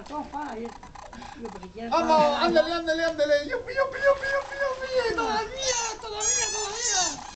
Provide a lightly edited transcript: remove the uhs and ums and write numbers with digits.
compa. Yo porque ya Vamos, ándale, ándale, ándale. Yupi, yupi, yupi, yupi, yupi. No,